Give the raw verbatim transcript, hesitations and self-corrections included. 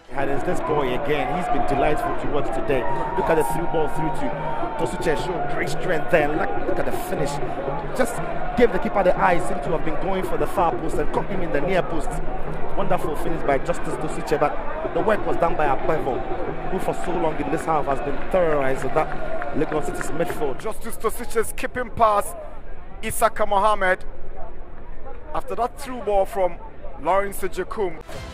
And it's this boy again. He's been delightful to watch today. Look at the through ball through to TORSUTSEY'S, showed great strength there. Look, look at the finish. Just gave the keeper the eye. Seemed to have been going for the far post and caught him in the near post. Wonderful finish by Justice TORSUTSEY'S, but the work was done by Apevo, who for so long in this half has been terrorized with that LEGON City's midfield. Justice TORSUTSEY'S skipping past Isaka Mohammed after that through ball from Lawrence Jakum.